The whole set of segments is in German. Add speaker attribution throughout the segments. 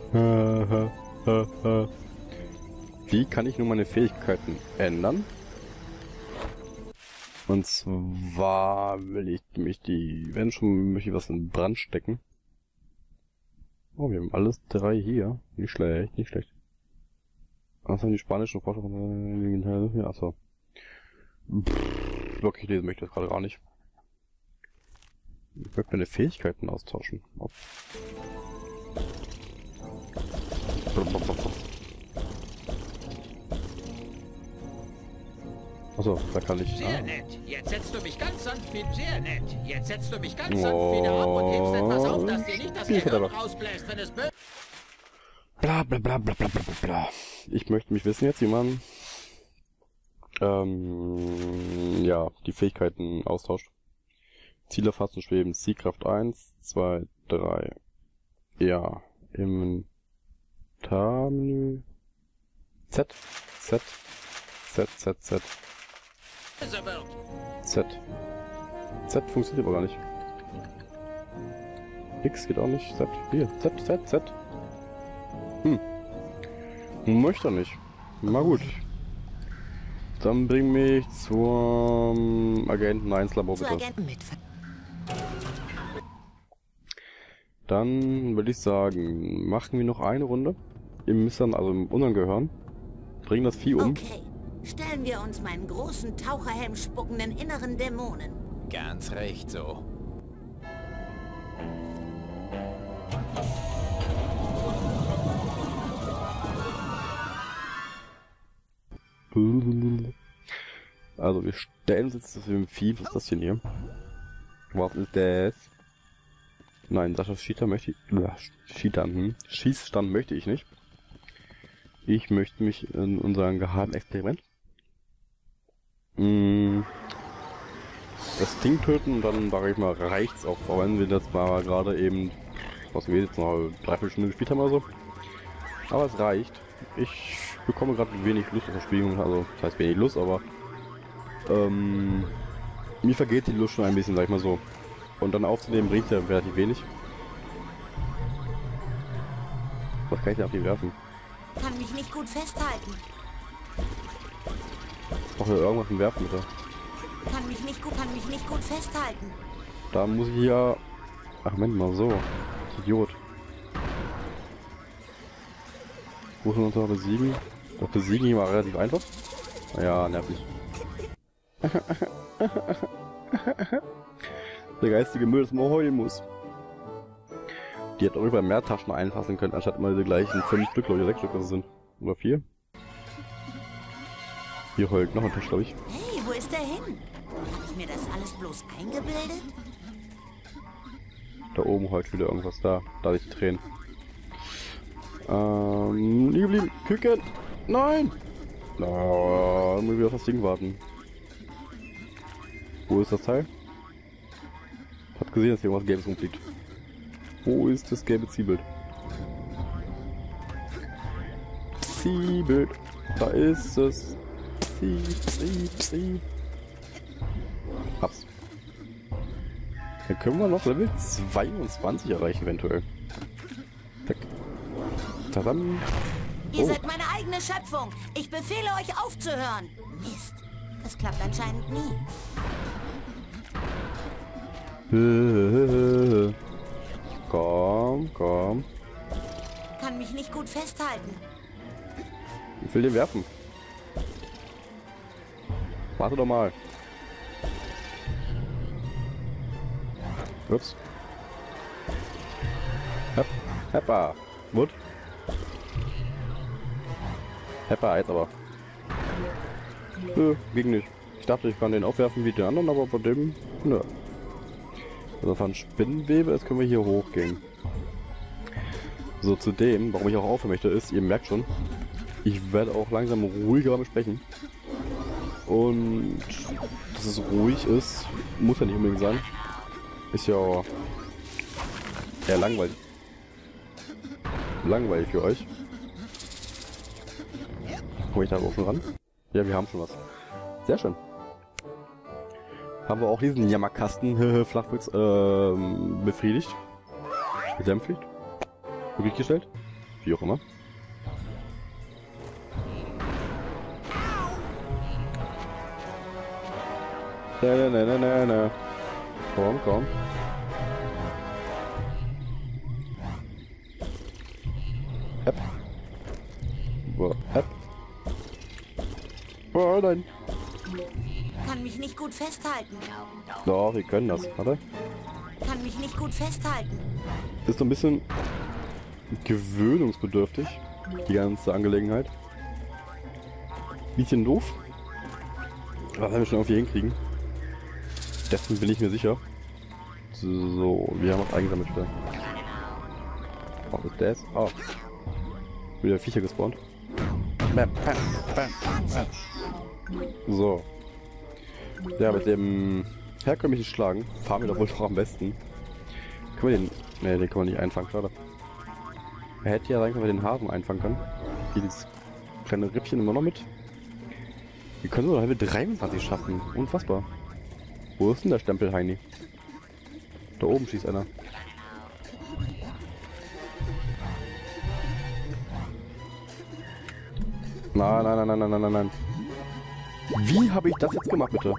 Speaker 1: Wie kann ich nun meine Fähigkeiten ändern? Und zwar will ich mich wenn schon, möchte ich was in Brand stecken. Oh, wir haben alles 3 hier. Nicht schlecht, nicht schlecht. Was haben die spanischen Forscher von der... Ja, achso. Wirklich lesen möchte ich das gerade gar nicht. Ich möchte meine Fähigkeiten austauschen. Achso, da kann ich...
Speaker 2: Sehr nett. Jetzt setzt du mich ganz sanft wieder... Sehr nett. Jetzt setzt du mich ganz sanft wieder ab und hebst etwas auf, dass dir nicht das Gehirn rausbläst, wenn es...
Speaker 1: Bla bla bla bla bla bla bla. Ich möchte mich wissen jetzt, wie man... ja, die Fähigkeiten austauscht. Ziel erfassen, schweben, Zielkraft 1, 2, 3. Ja, Inventarmenü. Z. Z. Z, Z, Z. Z. Z funktioniert aber gar nicht. X geht auch nicht. Z. Hier. Z, Z, Z. Möchte er nicht. Na gut. Dann bring mich zum Agenten 1 Labor bitte. Dann würde ich sagen, machen wir noch eine Runde im Missern, also im unseren Gehirn. Bringen das Vieh um.
Speaker 3: Okay, stellen wir uns meinen großen Taucherhelm spuckenden inneren Dämonen.
Speaker 2: Ganz recht so.
Speaker 1: Also wir stellen uns jetzt das im Vieh. Was ist das denn hier? Was ist das? Nein, Sascha Cheater möchte ich... Schießstand möchte ich nicht. Ich möchte mich in unserem geheimen Experiment das Ding töten und dann, sage ich mal, reicht's auch. Vor allem wir das mal gerade eben, was wir jetzt noch eine Dreiviertelstunde gespielt haben oder so. Aber es reicht. Ich bekomme gerade wenig Lust auf das Spiel, also das heißt wenig Lust, aber mir vergeht die Lust schon ein bisschen, sag ich mal so. Und dann aufzunehmen bringt ja relativ wenig. Was kann ich denn auf die werfen?
Speaker 3: Kann mich nicht gut festhalten.
Speaker 1: Auch hier irgendwas zum Werfen bitte.
Speaker 3: Kann mich nicht gut festhalten.
Speaker 1: Da muss ich ja... Ach Moment mal, so. Idiot. Wo sind wir uns noch besiegen? Das Besiegen hier war relativ einfach. Ja, nervig. Der geistige Müll, dass man heulen muss. Die hat auch über mehr Taschen einfassen können, anstatt immer diese gleichen 5 Stück, oder 6 Stück, was es sind. Oder 4. Hier heult noch ein Tisch, glaube ich.
Speaker 3: Hey, wo ist der hin? Hab ich mir das alles bloß eingebildet?
Speaker 1: Da oben heult wieder irgendwas da. Da ich Tränen. Liegen geblieben. Küken! Nein! Na, muss ich wieder auf das Ding warten. Wo ist das Teil? Ich hab gesehen, dass hier irgendwas Gelbes rumfliegt. Wo ist das gelbe Zielbild? Zielbild. Da ist es. Hab's. Dann können wir noch Level 22 erreichen, eventuell. Zack. Tadam.
Speaker 3: Ihr seid meine eigene Schöpfung. Ich befehle euch aufzuhören. Mist. Das klappt anscheinend nie.
Speaker 1: Komm, komm.
Speaker 3: Kann mich nicht gut festhalten.
Speaker 1: Ich will den werfen. Warte doch mal. Ups. Heppa. Mut. Heppa jetzt aber. Nö, ging nicht. Ich dachte, ich kann den aufwerfen wie den anderen, aber bei dem... Nö. Also von Spinnenwebe, jetzt können wir hier hochgehen. So, zu dem, warum ich auch aufhören möchte, ist, ihr merkt schon, ich werde auch langsam ruhiger beim Sprechen. Und dass es ruhig ist, muss ja nicht unbedingt sein. Ist ja eher langweilig. Langweilig für euch. Komme ich da auch schon ran? Ja, wir haben schon was. Sehr schön. Haben wir auch diesen Jammerkasten Flachwitz befriedigt. Besänftigt. Wirklich gestellt. Wie auch immer. Na. Komm. Hepp. Hepp. Oh nein.
Speaker 3: Kann mich nicht gut festhalten.
Speaker 1: Doch, wir können das. Warte.
Speaker 3: Kann mich nicht gut festhalten.
Speaker 1: Ist so ein bisschen gewöhnungsbedürftig, die ganze Angelegenheit. Bisschen doof. Aber das werden wir schon irgendwie hinkriegen. Dessen bin ich mir sicher. So, wir haben was eingesammelt wieder. Oh, ist das? Oh. Wieder Viecher gespawnt. Bam. So. Ja, mit dem herkömmlichen Schlagen fahren wir doch wohl noch am besten. Können wir den... Ne, den können wir nicht einfangen, schade. Er hätte ja sein können, wir den Hasen einfangen können. Hier dieses kleine Rippchen immer noch mit. Wir können sogar Level 23 schaffen. Unfassbar. Wo ist denn der Stempel, Heini? Da oben schießt einer. Nein. Wie habe ich das jetzt gemacht, bitte?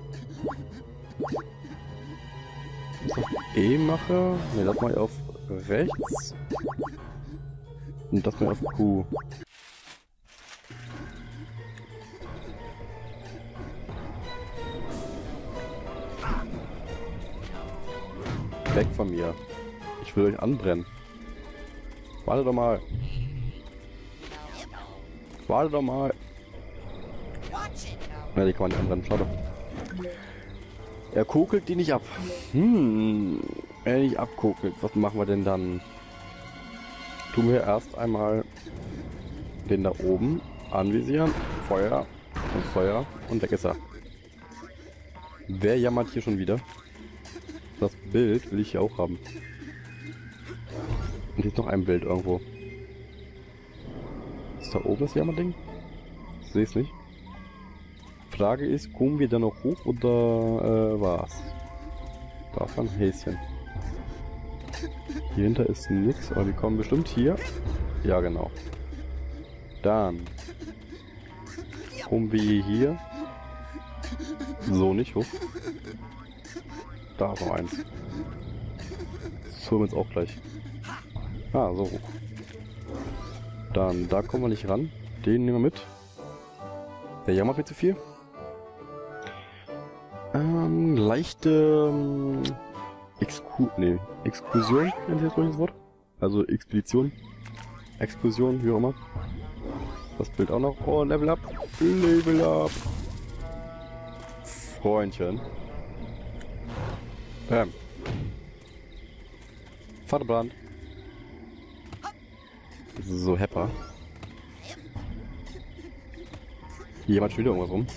Speaker 1: Wenn ich auf E mache... Ne, das mache ich auf rechts. Und das mache ich auf Q. Weg von mir. Ich will euch anbrennen. Warte doch mal. Na, die kann man nicht anbrennen. Schade. Er kokelt die nicht ab. Wenn er nicht abkokelt, was machen wir denn dann? Tun wir erst einmal den da oben anvisieren. Feuer und weg ist er. Wer jammert hier schon wieder? Das Bild will ich hier auch haben. Und hier ist noch ein Bild irgendwo. Ist da oben das Jammerding? Ich sehe es nicht. Frage ist, kommen wir da noch hoch oder was? Da ist ein Häschen. Hier hinter ist nix, aber wir kommen bestimmt hier. Ja, genau. Dann kommen wir hier so nicht hoch. Da ist noch eins. Das holen wir uns auch gleich. Ah, so hoch. Dann, da kommen wir nicht ran. Den nehmen wir mit. Der jammert mir zu viel. Leichte Exkursion, nennt ihr das solches Wort? Also Expedition. Exkursion, wie auch immer. Das Bild auch noch. Oh, Level up. Level up. Freundchen. Vaterbrand. So, Hepper. Hier jemand schon wieder irgendwas rum.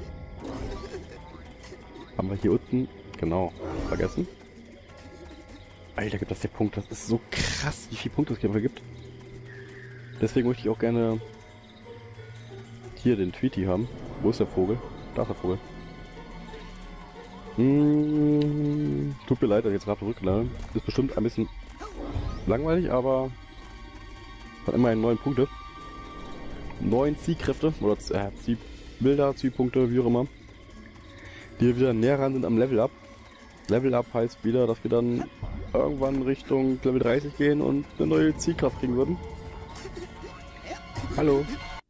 Speaker 1: Haben wir hier unten. Genau. Vergessen. Alter, gibt das hier Punkte. Das ist so krass, wie viele Punkte es hier gibt. Deswegen möchte ich auch gerne hier den Tweety haben. Wo ist der Vogel? Da ist der Vogel. Tut mir leid, dass ich jetzt gerade zurücklade. Ist bestimmt ein bisschen langweilig, aber hat immerhin 9 Punkte. 9 Zielkräfte oder Zielbilder, Zielpunkte, wie auch immer. Die wieder näher ran sind am Level Up. Level Up heißt wieder, dass wir dann irgendwann Richtung Level 30 gehen und eine neue Zielkraft kriegen würden. Hallo.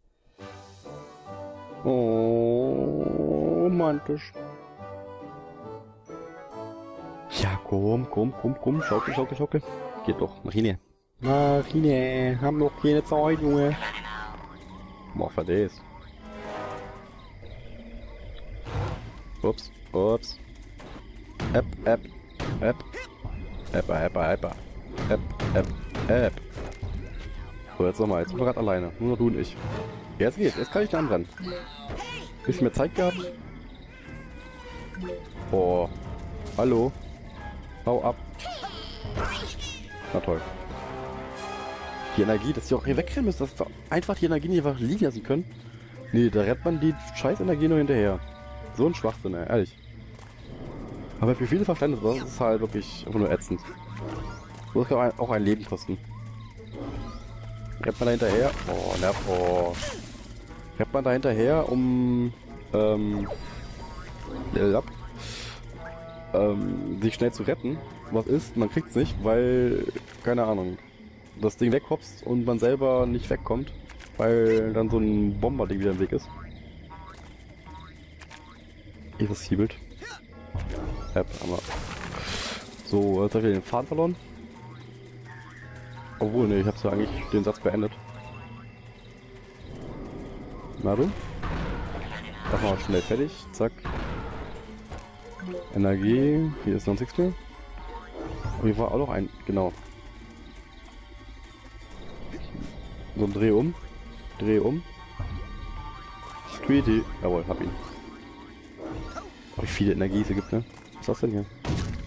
Speaker 1: Oh, romantisch. Ja, komm. Schaukel. Geht doch. Nach hinten. Haben noch keine Zeit, Junge. Mach für das. Ups. App. So, jetzt nochmal. Jetzt sind wir gerade alleine. Nur noch du und ich. Jetzt geht's. Jetzt kann ich da anrennen. Bisschen mehr Zeit gehabt. Oh. Hallo. Hau ab. Na toll. Die Energie, dass die auch hier wegrennen müssen, dass wir einfach die Energie nicht einfach liegen lassen können. Nee, da rennt man die scheiß Energie nur hinterher. So ein Schwachsinn, ey, ehrlich. Aber für viele Verständnis, das ist halt wirklich einfach nur ätzend. So kann auch ein Leben kosten. Rennt man da hinterher? Oh, nerv. Oh. Rennt man da hinterher, um sich schnell zu retten? Was ist? Man kriegt's nicht, weil, keine Ahnung, das Ding weghopst und man selber nicht wegkommt, weil dann so ein Bomberding wieder im Weg ist. Irresiebelt. Aber. So, jetzt habe ich den Faden verloren. Obwohl, ne, ich habe ja eigentlich den Satz beendet. Na du? Das mal schnell fertig. Zack. Energie. Hier ist noch ein Sixpack. Und hier war auch noch ein. Genau. So, Dreh um. Dreh um. Tweety. Jawohl, hab ihn. Oh, wie viele Energie es hier gibt, ne? Was ist das denn hier?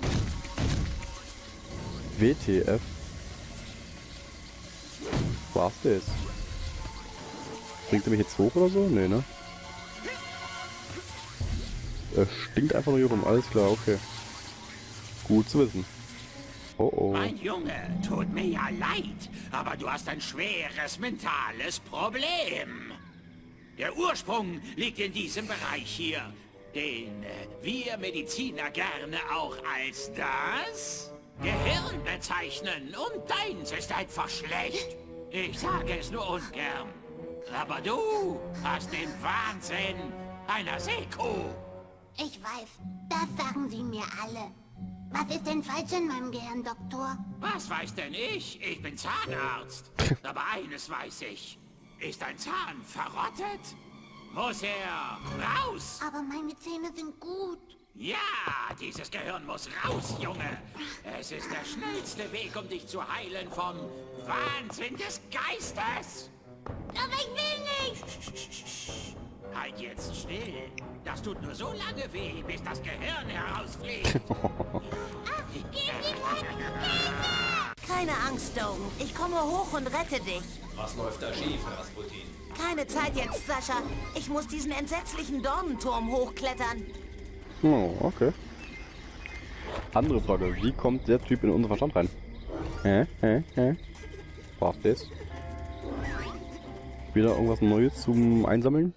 Speaker 1: WTF. War's das? Bringt er mich jetzt hoch oder so? Nee, ne? Er stinkt einfach nur hier rum. Alles klar, okay. Gut zu wissen. Oh oh.
Speaker 2: Mein Junge, tut mir ja leid, aber du hast ein schweres mentales Problem. Der Ursprung liegt in diesem Bereich hier, den wir Mediziner gerne auch als das Gehirn bezeichnen. Und deins ist einfach schlecht. Ich sage es nur ungern. Aber du hast den Wahnsinn einer Seekuh.
Speaker 4: Ich weiß, das sagen sie mir alle. Was ist denn falsch in meinem Gehirn, Doktor?
Speaker 2: Was weiß denn ich? Ich bin Zahnarzt. Aber eines weiß ich. Ist ein Zahn verrottet? Muss er raus?
Speaker 4: Aber meine Zähne sind gut.
Speaker 2: Ja, dieses Gehirn muss raus, Junge. Es ist der schnellste Weg, um dich zu heilen vom Wahnsinn des Geistes.
Speaker 4: Aber ich will nicht.
Speaker 2: Halt jetzt still. Das tut nur so lange weh, bis das Gehirn herausfliegt.
Speaker 3: Keine Angst, Dogen. Ich komme hoch und rette dich.
Speaker 5: Was läuft da schief, Rasputin?
Speaker 3: Keine Zeit jetzt, Sascha. Ich muss diesen entsetzlichen Dornenturm hochklettern.
Speaker 1: Oh, okay. Andere Frage. Wie kommt der Typ in unseren Verstand rein? Was das? Wieder irgendwas Neues zum Einsammeln?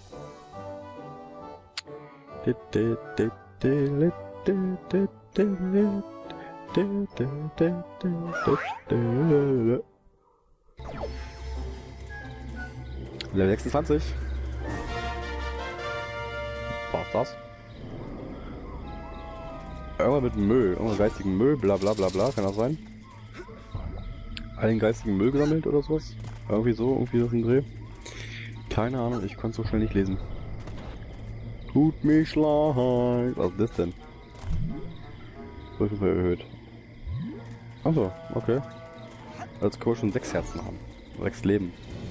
Speaker 1: Level 26. Was das? Irgendwas mit Müll, irgendwas geistigen Müll, bla bla bla bla, kann das sein? Allen geistigen Müll gesammelt oder sowas? Irgendwie so auf den Dreh. Keine Ahnung, ich konnte so schnell nicht lesen. Tut mich leid. Was ist das denn? Würfel erhöht. Achso, okay. Als können wir schon 6 Herzen haben. 6 Leben.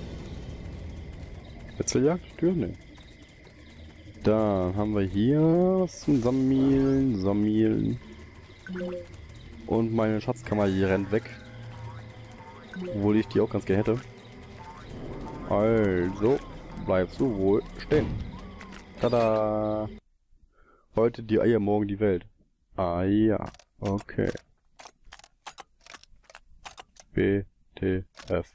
Speaker 1: Spitzeljagd? Tür? Ne. Dann haben wir hier was zum Sammeln. Und meine Schatzkammer hier rennt weg. Obwohl ich die auch ganz gerne hätte. Also, bleibst du wohl stehen. Tada! Heute die Eier, morgen die Welt. Ah ja, okay. WTF.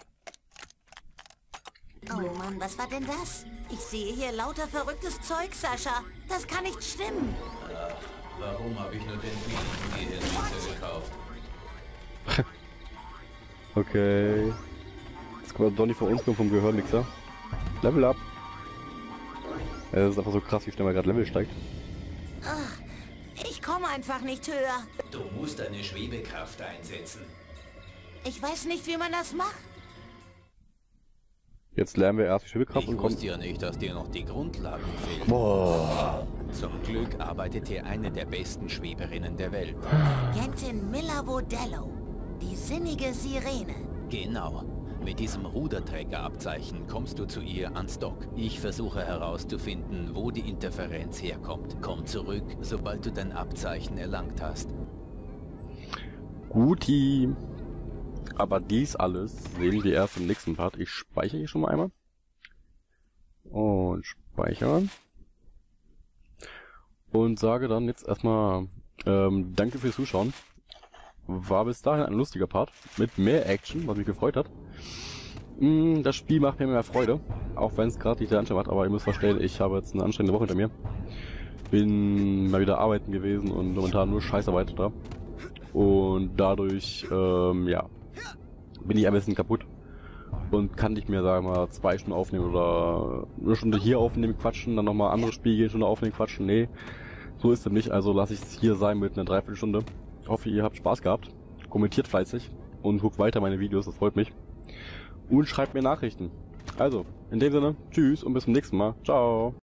Speaker 3: Oh Mann, was war denn das? Ich sehe hier lauter verrücktes Zeug, Sascha. Das kann nicht stimmen.
Speaker 5: Warum habe ich nur den Gehirnmixer gekauft?
Speaker 1: Okay. Jetzt kommt Donny von uns vom Gehirnmixer. Level up. Es ist einfach so krass, wie schnell man gerade Level steigt.
Speaker 3: Ach, ich komme einfach nicht höher.
Speaker 5: Du musst deine Schwebekraft einsetzen.
Speaker 3: Ich weiß nicht, wie man das macht.
Speaker 1: Jetzt lernen wir erst die Schwebekraft
Speaker 5: Ich
Speaker 1: und kommen.
Speaker 5: wusste ja nicht, dass dir noch die Grundlagen fehlen.
Speaker 1: Boah.
Speaker 5: Zum Glück arbeitet hier eine der besten Schweberinnen der Welt.
Speaker 3: Agentin Milla Vodello. Die sinnige Sirene.
Speaker 5: Genau. Mit diesem Ruderträgerabzeichen kommst du zu ihr ans Dock. Ich versuche herauszufinden, wo die Interferenz herkommt. Komm zurück, sobald du dein Abzeichen erlangt hast.
Speaker 1: Guti. Aber dies alles sehen wir erst im nächsten Part. Ich speichere hier schon mal einmal. Und speichern. Und sage dann jetzt erstmal danke fürs Zuschauen. War bis dahin ein lustiger Part mit mehr Action, was mich gefreut hat. Das Spiel macht mir mehr Freude, auch wenn es gerade nicht der Anschein macht, aber ihr müsst verstehen, ich habe jetzt eine anstrengende Woche hinter mir. Bin mal wieder arbeiten gewesen und momentan nur Scheißarbeit da. Und dadurch, ja, bin ich ein bisschen kaputt. Und kann nicht mehr, sagen wir mal, 2 Stunden aufnehmen oder eine Stunde hier aufnehmen, quatschen, dann nochmal andere Spiele gehen, Stunde aufnehmen, quatschen. Nee, so ist es nicht, also lasse ich es hier sein mit einer Dreiviertelstunde. Hoffe, ihr habt Spaß gehabt, kommentiert fleißig und guckt weiter meine Videos, das freut mich. Und schreibt mir Nachrichten. Also, in dem Sinne, tschüss und bis zum nächsten Mal. Ciao.